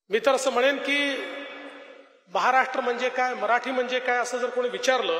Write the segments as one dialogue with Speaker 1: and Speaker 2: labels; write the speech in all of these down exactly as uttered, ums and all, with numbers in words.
Speaker 1: मी तर असं म्हणेन की महाराष्ट्र म्हणजे काय, मराठी म्हणजे काय असं जर कोणी विचारलं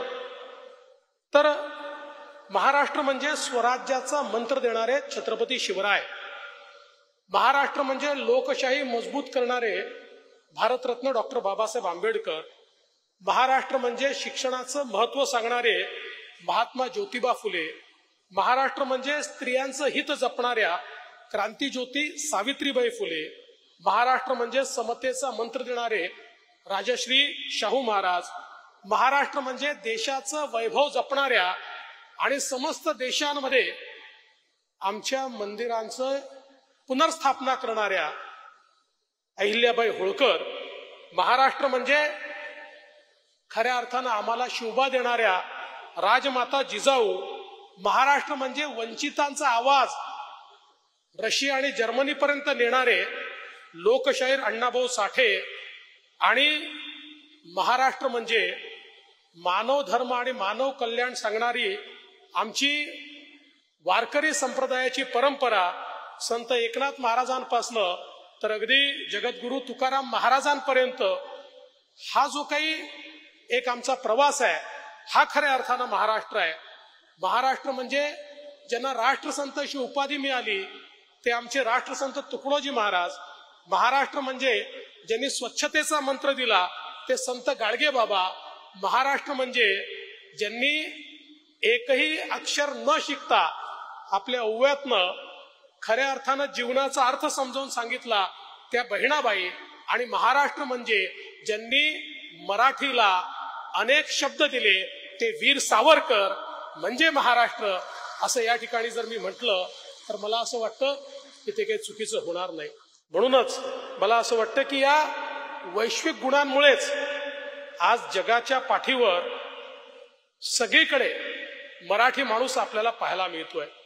Speaker 1: तर महाराष्ट्र म्हणजे स्वराज्याचा मंत्र देणारे छत्रपती शिवराय, महाराष्ट्र म्हणजे लोकशाही मजबूत करणारे भारतरत्न डॉक्टर बाबासाहेब आंबेडकर, महाराष्ट्र म्हणजे शिक्षणाचं महत्त्व सांगणारे महात्मा ज्योतिबा फुले, महाराष्ट्र म्हणजे स्त्रियांचं हित जपणाऱ्या क्रांतिज्योती सावित्रीबाई फुले, महाराष्ट्र म्हणजे समतेचा मंत्र देणारे राजश्री शाहू महाराज, महाराष्ट्र म्हणजे देशाचं वैभव जपणाऱ्या आणि समस्त देशांमध्ये आमच्या मंदिरांचं पुनर्स्थापना करणाऱ्या अहिल्याबाई होळकर, महाराष्ट्र म्हणजे खऱ्या अर्थानं आम्हाला शिवबा देणाऱ्या राजमाता जिजाऊ, महाराष्ट्र म्हणजे वंचितांचा आवाज रशिया आणि जर्मनीपर्यंत नेणारे लोकशाहीर अण्णाभाऊ साठे, आणि महाराष्ट्र म्हणजे मानव धर्म आणि मानव कल्याण सांगणारी आमची वारकरी संप्रदायाची परंपरा संत एकनाथ महाराजांपासनं तर अगदी जगद्गुरु तुकाराम महाराजांपर्यंत हा जो काही एक आमचा प्रवास आहे हा खऱ्या अर्थानं महाराष्ट्र आहे. महाराष्ट्र म्हणजे ज्यांना राष्ट्रसंत अशी उपाधी मिळाली ते आमचे राष्ट्रसंत तुकडोजी महाराज, महाराष्ट्र म्हणजे ज्यांनी स्वच्छतेचा मंत्र दिला ते संत गाडगे बाबा, महाराष्ट्र म्हणजे ज्यांनी एकही अक्षर न शिकता आपल्या ओव्यातनं खऱ्या अर्थानं जीवनाचा अर्थ समजावून सांगितला त्या बहिणाबाई, आणि महाराष्ट्र म्हणजे ज्यांनी मराठीला अनेक शब्द दिले ते वीर सावरकर, म्हणजे महाराष्ट्र असं या ठिकाणी जर मी म्हटलं तर मला असं वाटतं की ते काही चुकीचं होणार नाही. म्हणूनच मला असं वाटतं की या वैश्विक गुणांमुळेच आज जगाच्या पाठीवर सगळीकडे मराठी माणूस आपल्याला पाहायला मिळतोय.